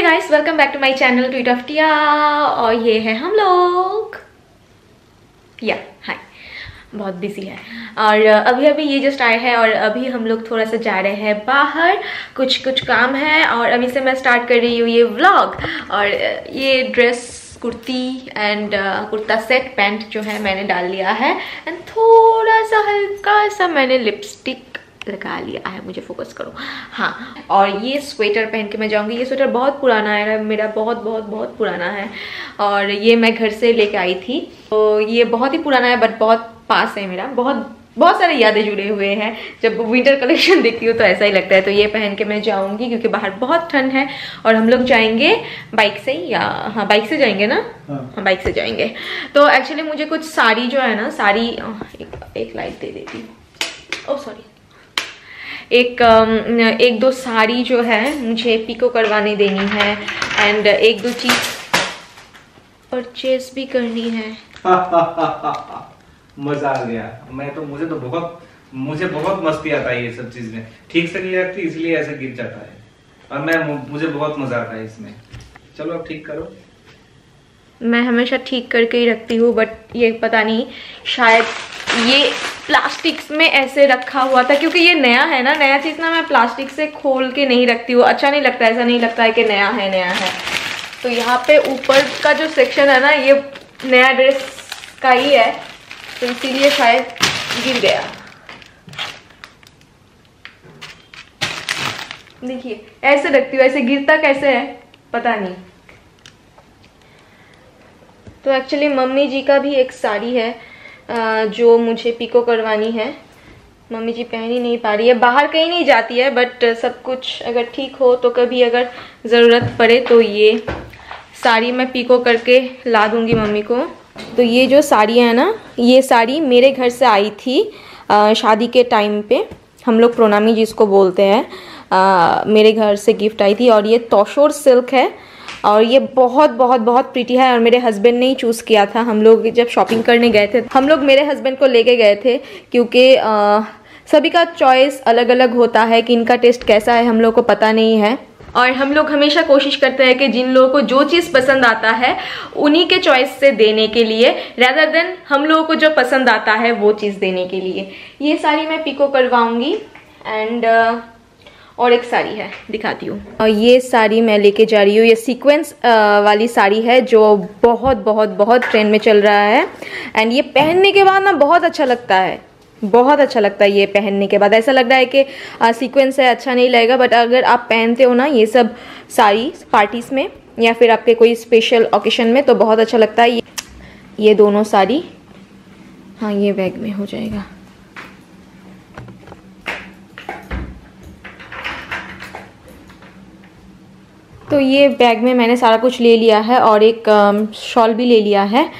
Guys, welcome back to my channel tweet of Tia. और ये है हम लोग हाय, बहुत बिजी है और अभी ये जस्ट आए हैं और अभी हम लोग थोड़ा सा जा रहे हैं बाहर, कुछ काम है और अभी से मैं स्टार्ट कर रही हूँ ये व्लॉग। और ये dress, kurti and kurta set, pant जो है मैंने डाल लिया है एंड थोड़ा सा हल्का सा मैंने लिपस्टिक लगा लिया है। मुझे फोकस करो, हाँ। और ये स्वेटर पहन के मैं जाऊंगी। ये स्वेटर बहुत पुराना है मेरा, बहुत पुराना है और ये मैं घर से लेके आई थी। तो ये बहुत ही पुराना है बट बहुत पास है मेरा, बहुत सारे यादें जुड़े हुए हैं। जब विंटर कलेक्शन देखती हूँ तो ऐसा ही लगता है। तो ये पहन के मैं जाऊंगी क्योंकि बाहर बहुत ठंड है और हम लोग जाएंगे बाइक से, या हाँ बाइक से जाएंगे ना, हाँ बाइक से जाएंगे। तो एक्चुअली मुझे कुछ साड़ी जो है ना, साड़ी एक लाइट दे देती हूँ, ओह सॉरी, एक दो साड़ी जो है मुझे पिको करवाने देनी है एंड एक दो चीज परचेज भी करनी है। मजा आ गया। मुझे बहुत मस्ती आता है ये सब चीज में। ठीक से नहीं रखती इसलिए ऐसे गिर जाता है और मुझे बहुत मजा आता है इसमें। चलो अब ठीक करो। मैं हमेशा ठीक करके ही रखती हूँ बट ये पता नहीं, शायद ये प्लास्टिक में ऐसे रखा हुआ था क्योंकि ये नया है ना, नया चीज ना मैं प्लास्टिक से खोल के नहीं रखती हूँ, अच्छा नहीं लगता, ऐसा नहीं लगता है कि नया है। तो यहाँ पे ऊपर का जो सेक्शन है ना, ये नया ड्रेस का ही है तो इसीलिए शायद गिर गया। देखिए ऐसे रखती हूँ, ऐसे गिरता कैसे है पता नहीं। तो एक्चुअली मम्मी जी का भी एक साड़ी है जो मुझे पिको करवानी है। मम्मी जी पहन ही नहीं पा रही है, बाहर कहीं नहीं जाती है बट सब कुछ अगर ठीक हो तो कभी अगर ज़रूरत पड़े तो ये साड़ी मैं पिको करके ला दूंगी मम्मी को। तो ये जो साड़ी है ना, ये साड़ी मेरे घर से आई थी शादी के टाइम पे, हम लोग प्रोनामी जिसको बोलते हैं, मेरे घर से गिफ्ट आई थी। और ये तोशोर सिल्क है और ये बहुत प्रीटी है और मेरे हस्बैंड ने ही चूज़ किया था। हम लोग जब शॉपिंग करने गए थे, हम लोग मेरे हस्बैंड को लेके गए थे क्योंकि सभी का चॉइस अलग अलग होता है कि इनका टेस्ट कैसा है हम लोग को पता नहीं है। और हम लोग हमेशा कोशिश करते हैं कि जिन लोगों को जो चीज़ पसंद आता है उन्हीं के चॉइस से देने के लिए, रेदर देन हम लोगों को जो पसंद आता है वो चीज़ देने के लिए। ये साड़ी मैं पिको करवाऊंगी एंड और एक साड़ी है, दिखाती हूँ। और ये साड़ी मैं लेके जा रही हूँ, ये सीक्वेंस वाली साड़ी है जो बहुत ट्रेंड में चल रहा है एंड ये पहनने के बाद ना बहुत अच्छा लगता है, बहुत अच्छा लगता है। ये पहनने के बाद ऐसा लग रहा है कि सीक्वेंस है, अच्छा नहीं लगेगा बट अगर आप पहनते हो ना ये सब साड़ी पार्टीज में या फिर आपके कोई स्पेशल ओकेशन में तो बहुत अच्छा लगता है। ये दोनों साड़ी, हाँ ये बैग में हो जाएगा। तो ये बैग में मैंने सारा कुछ ले लिया है और एक शॉल भी ले लिया है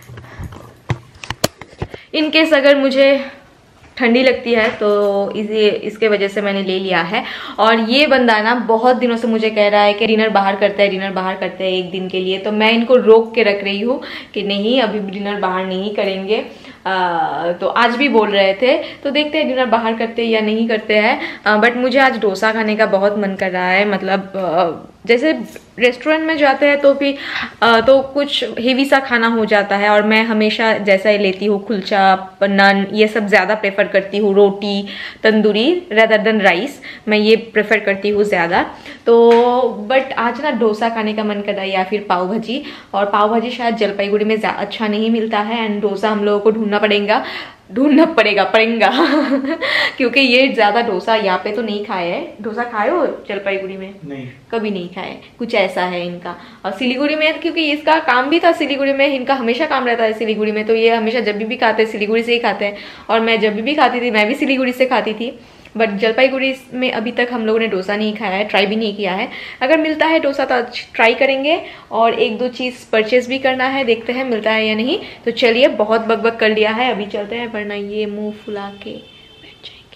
इनकेस अगर मुझे ठंडी लगती है तो इसके वजह से मैंने ले लिया है। और ये बंदा ना बहुत दिनों से मुझे कह रहा है कि डिनर बाहर करते हैं एक दिन के लिए। तो मैं इनको रोक के रख रही हूँ कि नहीं अभी डिनर बाहर नहीं करेंगे। तो आज भी बोल रहे थे तो देखते हैं डिनर बाहर करते हैं या नहीं करते हैं। बट मुझे आज डोसा खाने का बहुत मन कर रहा है। मतलब जैसे रेस्टोरेंट में जाते हैं तो फिर तो कुछ हेवी सा खाना हो जाता है और मैं हमेशा जैसा ही लेती हूँ, कुलचा, नान, ये सब ज़्यादा प्रेफर करती हूँ। रोटी, तंदूरी रेदर देन राइस, मैं ये प्रेफर करती हूँ ज़्यादा। तो बट आज ना डोसा खाने का मन कर रहा है या फिर पाव भाजी। और पाव भाजी शायद जलपाईगुड़ी में अच्छा नहीं मिलता है एंड डोसा हम लोगों को ढूंढना पड़ेगा क्योंकि ये ज़्यादा डोसा यहाँ पे तो नहीं खाए है। डोसा खाए हो जलपाईगुड़ी में? नहीं, कभी नहीं खाए। कुछ ऐसा है इनका। और सिलीगुड़ी में क्योंकि इसका काम भी था सिलीगुड़ी में, इनका हमेशा काम रहता है सिलीगुड़ी में, तो ये हमेशा जब भी खाते हैं सिलीगुड़ी से ही खाते हैं। और मैं जब भी खाती थी मैं भी सिलीगुड़ी से खाती थी बट जलपाईगुड़ी में अभी तक हम लोगों ने डोसा नहीं खाया है, ट्राई भी नहीं किया है। अगर मिलता है डोसा तो ट्राई करेंगे और एक दो चीज़ परचेज भी करना है, देखते हैं मिलता है या नहीं। तो चलिए, बहुत बकबक कर लिया है, अभी चलते हैं वरना ये मुंह फुला के बैठ जाएंगे।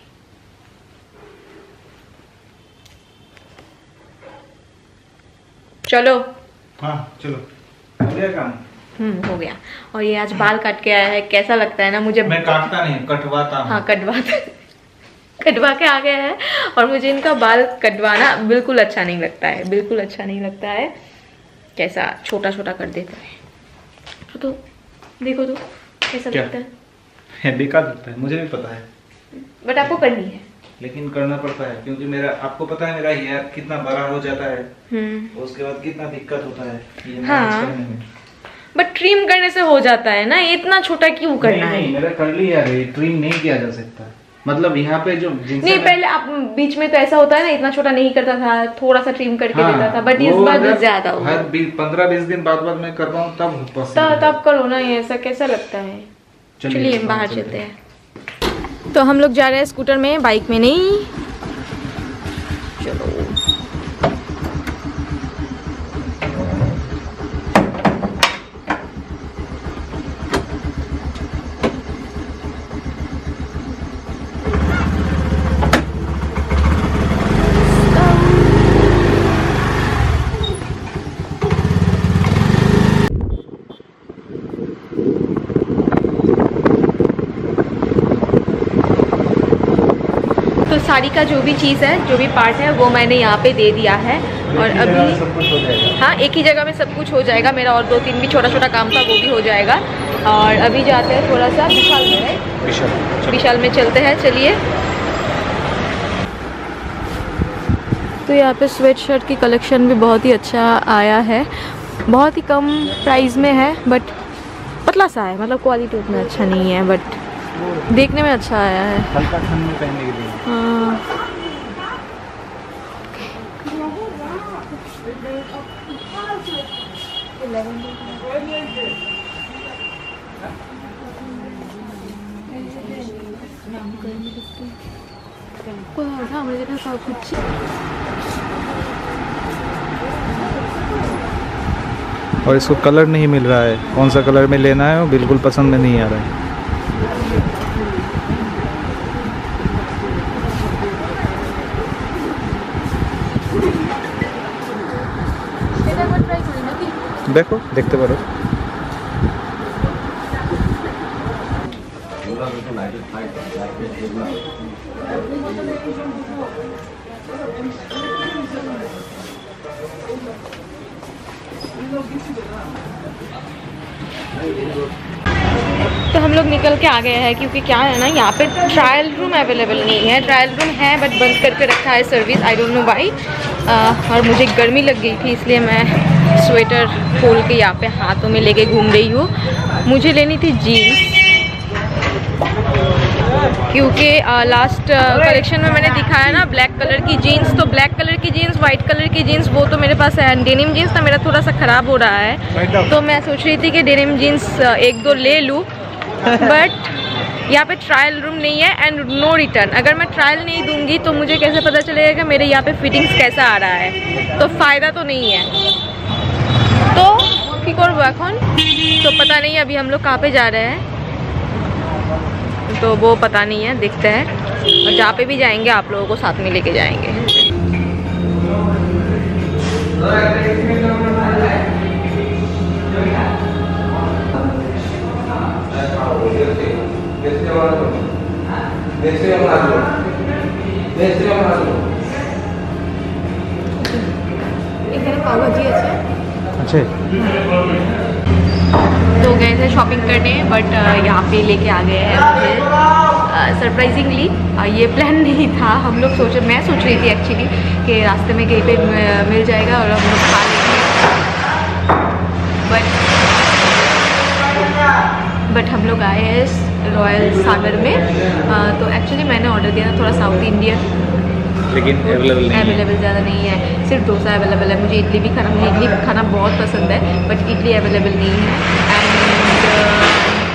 चलो, हाँ चलो, हो गया काम। हो गया। और ये आज बाल काट के आया है, कैसा लगता है ना मुझे? मैं काटता नहीं, कटवाता हूँ। हाँ कटवाता। कटवा के आ गया है और मुझे इनका बाल कटवाना बिल्कुल अच्छा नहीं लगता है, बिल्कुल अच्छा नहीं लगता है। कैसा छोटा छोटा कर देता है। तो देखो तो कैसा लगता है। बेकार लगता है, मुझे भी पता है, बट आपको करनी है। लेकिन करना पड़ता है क्योंकि मेरा, आपको पता है मेरा हेयर कितना बड़ा हो जाता है, उसके बाद कितना दिक्कत होता है ये मैनेज करने में। बट ट्रिम करने से हो जाता है ना, इतना छोटा क्यों करना है? नहीं, मेरा कर लिया है, ट्रिम नहीं किया जा सकता। मतलब यहाँ पे जो नहीं, पहले आप बीच में तो ऐसा होता है ना, इतना छोटा नहीं करता था, थोड़ा सा ट्रिम करके देता था, बट इस बार ज्यादा हो गया। 15-20 दिन बाद मैं कर रहा हूँ तब करो ना, ये ऐसा कैसा लगता है। चलिए बाहर चलते हैं। तो हम लोग जा रहे हैं स्कूटर में, बाइक में नहीं। चलो साड़ी का जो भी चीज़ है, जो भी पार्ट है, वो मैंने यहाँ पे दे दिया है। और अभी सब कुछ हो जाएगा। हाँ, एक ही जगह में सब कुछ हो जाएगा। मेरा और 2-3 भी छोटा छोटा काम था, वो भी हो जाएगा। और अभी जाते हैं थोड़ा सा विशाल में है, विशाल में चलते हैं। चलिए। तो यहाँ पे स्वेट शर्ट की कलेक्शन भी बहुत ही अच्छा आया है, बहुत ही कम प्राइस में है, बट पतला सा है, मतलब क्वालिटी उतना अच्छा नहीं है, बट देखने में अच्छा आया है। हल्का ठंड में पहनने के लिए। हाँ। और इसको कलर नहीं मिल रहा है, कौन सा कलर में लेना है वो बिल्कुल पसंद में नहीं आ रहा है। देखो, देखते पारो। तो हम लोग निकल के आ गए हैं, क्योंकि क्या है ना, यहाँ पे ट्रायल रूम अवेलेबल नहीं है। ट्रायल रूम है बट बंद करके रखा है service, I don't know why. और मुझे गर्मी लग गई थी, इसलिए मैं स्वेटर खोल के यहाँ पे हाथों में लेके घूम रही हूँ। मुझे लेनी थी जीन्स, क्योंकि लास्ट कलेक्शन में मैंने दिखाया ना ब्लैक कलर की जीन्स, तो ब्लैक कलर की जीन्स, वाइट कलर की जीन्स, वो तो मेरे पास है। डेनिम जीन्स था मेरा थोड़ा सा ख़राब हो रहा है, तो मैं सोच रही थी कि डेनिम जीन्स 1-2 ले लूँ, बट यहाँ पे ट्रायल रूम नहीं है एंड नो रिटर्न। अगर मैं ट्रायल नहीं दूंगी तो मुझे कैसे पता चलेगा कि मेरे यहाँ पे फिटिंग्स कैसा आ रहा है, तो फ़ायदा तो नहीं है। तो की करबो এখন, तो पता नहीं अभी हम लोग कहाँ पे जा रहे हैं, तो वो पता नहीं है, देखते हैं। और जहाँ पे भी जाएंगे आप लोगों को साथ में लेके जाएंगे। पाव भाजी अच्छा। तो गए थे शॉपिंग करने, बट यहाँ पे लेके आ गए हैं मुझे सरप्राइजिंगली। ये प्लान नहीं था, हम लोग मैं सोच रही थी एक्चुअली कि रास्ते में कहीं पे मिल जाएगा और हम लोग खा लेंगे, बट हम लोग आए हैं रॉयल सागर में। तो एक्चुअली मैंने ऑर्डर दिया था थोड़ा साउथ इंडियन, लेकिन अवेलेबल ज़्यादा नहीं है, सिर्फ डोसा अवेलेबल है। मुझे इडली खाना बहुत पसंद है, बट इडली अवेलेबल नहीं है। एंड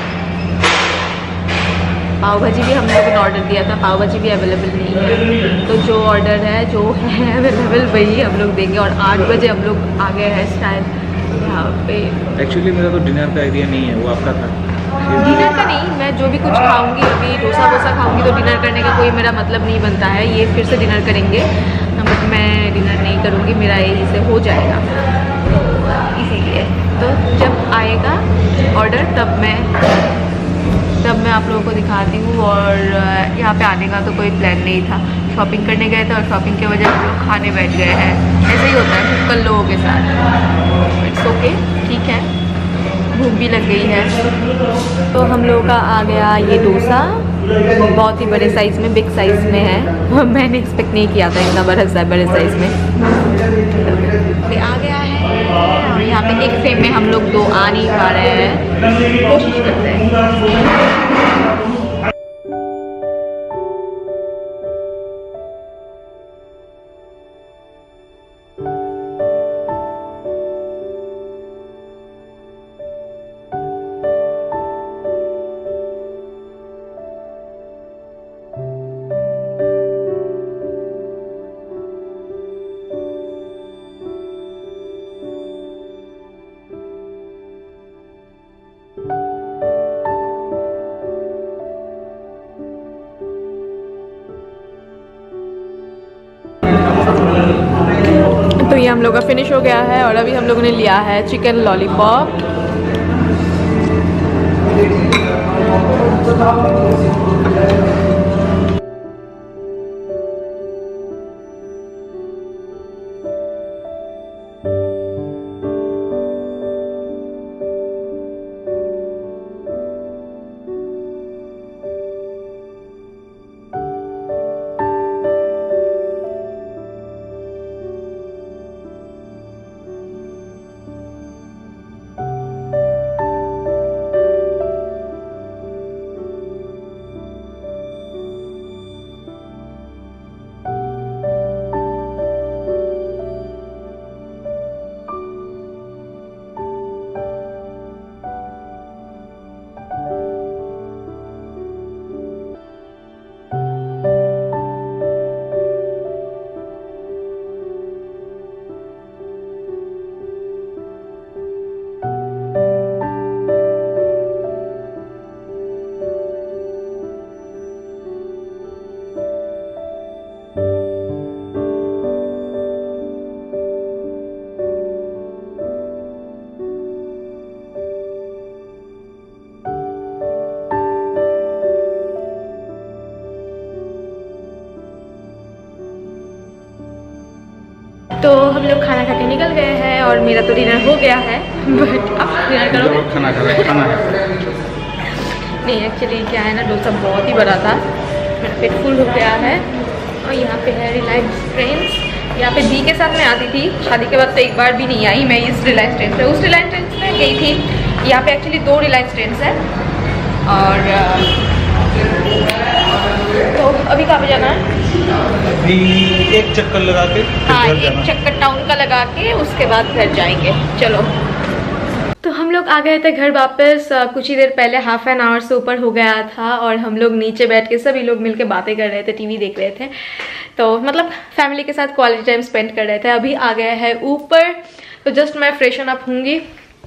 पाव भाजी भी हम लोगों ने ऑर्डर दिया था, पाव भाजी भी अवेलेबल नहीं है। तो जो ऑर्डर है, जो है अवेलेबल, वही हम लोग देंगे। और 8 बजे हम लोग आ गए हैं शायद यहाँ पे। एक्चुअली मेरा तो डिनर का आइडिया नहीं है, वो आपका था। डिनर का नहीं, मैं जो भी कुछ खाऊंगी, अभी डोसा वोसा खाऊंगी, तो डिनर करने का कोई मेरा मतलब नहीं बनता है। ये फिर से डिनर करेंगे, बट मैं डिनर नहीं करूंगी, मेरा यही से हो जाएगा, तो इसीलिए। तो जब आएगा ऑर्डर तब अब मैं आप लोगों को दिखाती हूँ। और यहाँ पे आने का तो कोई प्लान नहीं था, शॉपिंग करने गए थे और शॉपिंग की वजह से लोग खाने बैठ गए हैं। ऐसे ही होता है कल लोगों के साथ। इट्स ओके, ठीक है, भूख भी लग गई है। तो हम लोगों का आ गया ये डोसा, बहुत ही बड़े साइज़ में, बिग साइज़ में है। मैंने एक्सपेक्ट नहीं किया था इतना बड़े साइज़ में। ये आ गया है और यहाँ पे एक फ्रेम में हम लोग 2 आ नहीं पा रहे हैं, कोशिश करते हैं। तो ये हम लोग का फिनिश हो गया है और अभी हम लोगों ने लिया है चिकन लॉलीपॉप। तो हम लोग खाना खा के निकल गए हैं और मेरा तो डिनर हो गया है। बट आप डिनर करोगे? खाना खा रहे, खाना नहीं, एक्चुअली क्या है ना, डोसा बहुत ही बड़ा था, मेरा पेट फुल हो गया है। और यहाँ पे है रिलायंस ट्रेंड्स। यहाँ पे दी के साथ मैं आती थी, शादी के बाद तो एक बार भी नहीं आई मैं इस रिलायंस ट्रेंड्स पे। उस रिलायंस ट्रेंड्स में गई थी। यहाँ पे एक्चुअली 2 रिलायंस ट्रेंड्स हैं। और तो अभी कहाँ पे जाना है? अभी एक चक्कर लगा के, हाँ, एक चक्कर टाउन का लगा के उसके बाद घर जाएंगे। चलो, तो हम लोग आ गए थे घर वापस। कुछ ही देर पहले, हाफ एन आवर से ऊपर हो गया था और हम लोग नीचे बैठ के सभी लोग मिलके बातें कर रहे थे, टीवी देख रहे थे। तो मतलब फैमिली के साथ क्वालिटी टाइम स्पेंड कर रहे थे। अभी आ गया है ऊपर, तो जस्ट मैं फ्रेशन अप होंगी।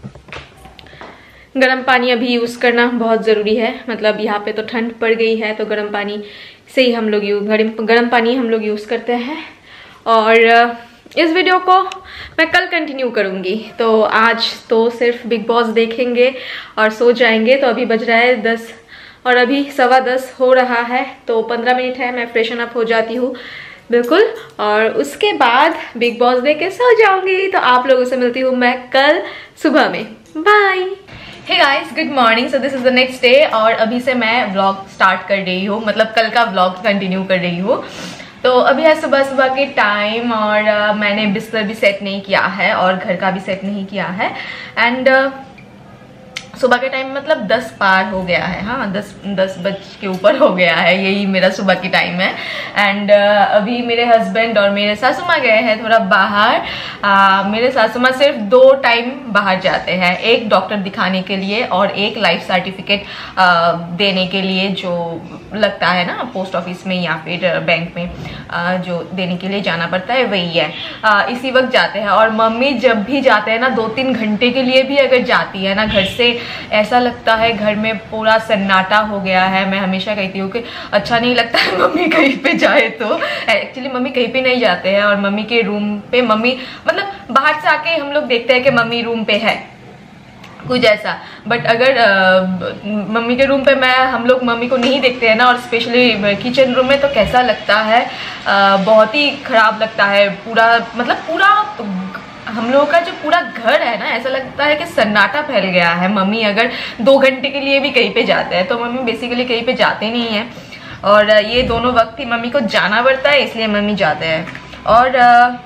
गर्म पानी अभी यूज़ करना बहुत ज़रूरी है, मतलब यहाँ पे तो ठंड पड़ गई है तो गर्म पानी से ही हम लोग गर्म पानी हम लोग यूज़ करते हैं। और इस वीडियो को मैं कल कंटिन्यू करूँगी। तो आज तो सिर्फ बिग बॉस देखेंगे और सो जाएंगे। तो अभी बज रहा है 10 और अभी 10:15 हो रहा है, तो 15 मिनट है, मैं फ्रेशन अप हो जाती हूँ बिल्कुल। और उसके बाद बिग बॉस देख के सो जाऊँगी। तो आप लोगों से मिलती हूँ मैं कल सुबह में। Bye. Hey guys, good morning. So this is the next day और अभी से मैं व्लॉग स्टार्ट कर रही हूँ, मतलब कल का व्लॉग कंटिन्यू कर रही हूँ। तो अभी है सुबह सुबह के टाइम और मैंने बिस्तर भी सेट नहीं किया है और घर का भी सेट नहीं किया है। एंड सुबह के टाइम मतलब 10 पार हो गया है, हाँ 10 बज के ऊपर हो गया है, यही मेरा सुबह की टाइम है। एंड अभी मेरे हस्बैंड और मेरे सासू माँ गए हैं थोड़ा बाहर। मेरे सासू माँ सिर्फ 2 टाइम बाहर जाते हैं, एक डॉक्टर दिखाने के लिए और एक लाइफ सर्टिफिकेट देने के लिए, जो लगता है ना पोस्ट ऑफिस में या फिर बैंक में जो देने के लिए जाना पड़ता है, वही है। इसी वक्त जाते हैं। और मम्मी जब भी जाते हैं ना 2-3 घंटे के लिए भी अगर जाती है ना घर से, ऐसा लगता है घर में पूरा सन्नाटा हो गया है। मैं हमेशा कहती हूँ कि अच्छा नहीं लगता है मम्मी कहीं पे जाए तो। एक्चुअली मम्मी कहीं पे नहीं जाते हैं और मम्मी के रूम पे, मम्मी मतलब बाहर से आके हम लोग देखते हैं कि मम्मी रूम पे है कुछ ऐसा। बट अगर मम्मी के रूम पे हम लोग मम्मी को नहीं देखते हैं ना, और स्पेशली किचन रूम में, तो कैसा लगता है, बहुत ही ख़राब लगता है। पूरा मतलब पूरा हम लोगों का जो पूरा घर है ना, ऐसा लगता है कि सन्नाटा फैल गया है। मम्मी अगर 2 घंटे के लिए भी कहीं पे जाते हैं, तो मम्मी बेसिकली कहीं पे जाते नहीं हैं, और ये दोनों वक्त ही मम्मी को जाना पड़ता है, इसलिए मम्मी जाते हैं। और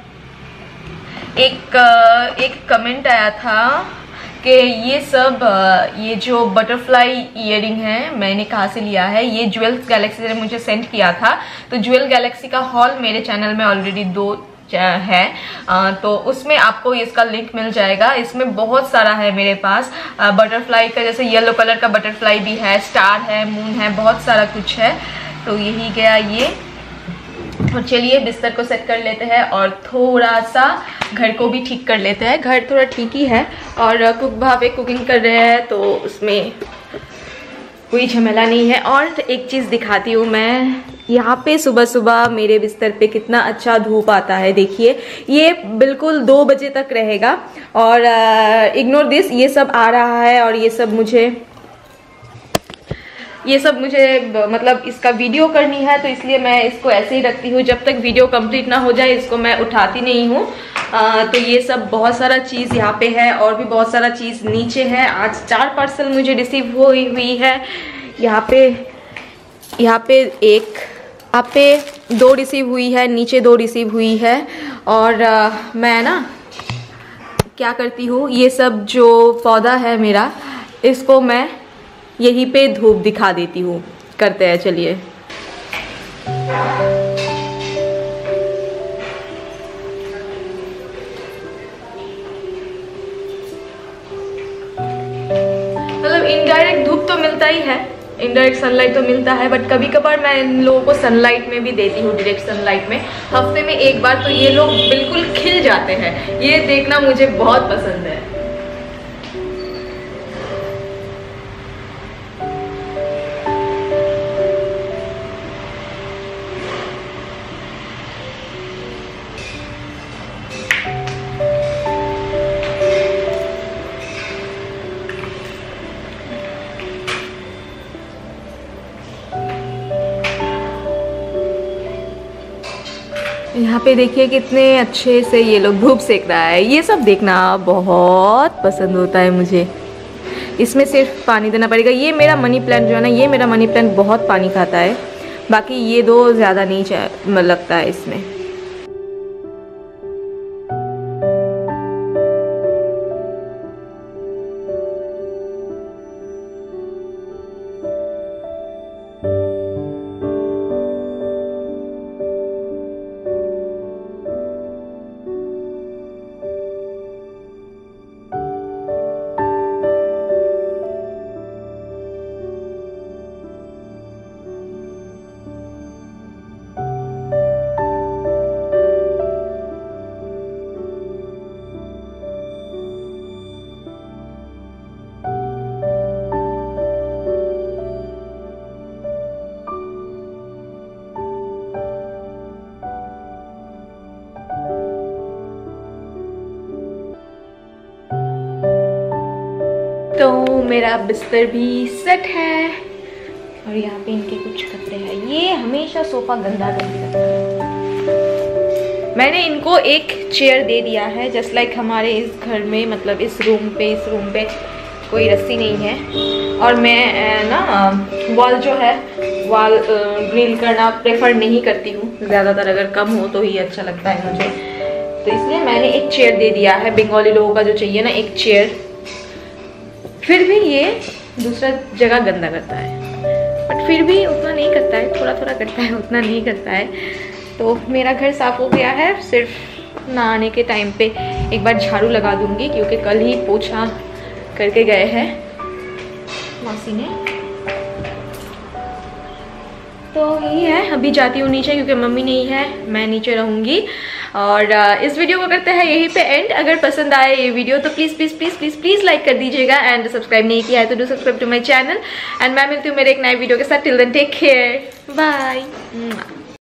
एक कमेंट आया था कि ये सब ये जो बटरफ्लाई ईयरिंग है मैंने कहाँ से लिया है। ये ज्वेल्स गैलेक्सी ने मुझे सेंड किया था। तो ज्वेल गैलेक्सी का हॉल मेरे चैनल में ऑलरेडी 2 है, तो उसमें आपको इसका लिंक मिल जाएगा। इसमें बहुत सारा है मेरे पास, बटरफ्लाई का, जैसे येलो कलर का बटरफ्लाई भी है, स्टार है, मून है, बहुत सारा कुछ है। तो यही गया ये। और चलिए बिस्तर को सेट कर लेते हैं और थोड़ा सा घर को भी ठीक कर लेते हैं। घर थोड़ा ठीक ही है, और कुक भाभी कुकिंग कर रहे हैं, तो उसमें कोई झमेला नहीं है। और एक चीज़ दिखाती हूँ मैं, यहाँ पे सुबह सुबह मेरे बिस्तर पे कितना अच्छा धूप आता है। देखिए, ये बिल्कुल 2 बजे तक रहेगा, और इग्नोर दिस, ये सब आ रहा है, और ये सब मुझे मतलब इसका वीडियो करनी है, तो इसलिए मैं इसको ऐसे ही रखती हूँ। जब तक वीडियो कंप्लीट ना हो जाए इसको मैं उठाती नहीं हूँ। तो ये सब बहुत सारा चीज़ यहाँ पे है, और भी बहुत सारा चीज़ नीचे है। आज 4 पार्सल मुझे रिसीव हुई है। यहाँ पे 1, यहाँ पे 2 रिसीव हुई है, नीचे 2 रिसीव हुई है। और मैं ना क्या करती हूँ, ये सब जो पौधा है मेरा, इसको मैं यहीं पे धूप दिखा देती हूँ। करते हैं, चलिए। मतलब इनडायरेक्ट धूप तो मिलता ही है, इनडायरेक्ट सनलाइट तो मिलता है, बट कभी कभार मैं इन लोगों को सनलाइट में भी देती हूँ, डायरेक्ट सनलाइट में। हफ्ते में 1 बार तो ये लोग बिल्कुल खिल जाते हैं। ये देखना मुझे बहुत पसंद है। यहाँ पे देखिए कितने अच्छे से ये लोग धूप सेक रहा है। ये सब देखना बहुत पसंद होता है मुझे। इसमें सिर्फ पानी देना पड़ेगा। ये मेरा मनी प्लांट जो है ना, ये मेरा मनी प्लांट बहुत पानी खाता है, बाकी ये 2 ज़्यादा नहीं लगता है इसमें। तो मेरा बिस्तर भी सेट है, और यहाँ पे इनके कुछ कपड़े हैं। ये हमेशा सोफा गंदा कर देता है। मैंने इनको एक चेयर दे दिया है, जस्ट लाइक हमारे इस घर में, मतलब इस रूम पे कोई रस्सी नहीं है। और मैं ना वॉल जो है, वॉल ग्रिल करना प्रेफर नहीं करती हूँ ज़्यादातर, अगर कम हो तो ही अच्छा लगता है मुझे। तो इसलिए मैंने एक चेयर दे दिया है। बंगाली लोगों का जो चाहिए ना, एक चेयर। फिर भी ये दूसरा जगह गंदा करता है, बट फिर भी उतना नहीं करता है, थोड़ा थोड़ा करता है, उतना नहीं करता है। तो मेरा घर साफ़ हो गया है। सिर्फ नहाने के टाइम पे एक बार झाड़ू लगा दूंगी, क्योंकि कल ही पोछा करके गए हैं मौसी ने। तो यही है, अभी जाती हूँ नीचे, क्योंकि मम्मी नहीं है, मैं नीचे रहूँगी। और इस वीडियो को करते हैं यहीं पे एंड। अगर पसंद आए ये वीडियो तो please please please please please like कर दीजिएगा, एंड सब्सक्राइब नहीं किया है तो do subscribe to my channel. And मैं मिलती हूँ मेरे एक नए वीडियो के साथ। Till then take care, bye.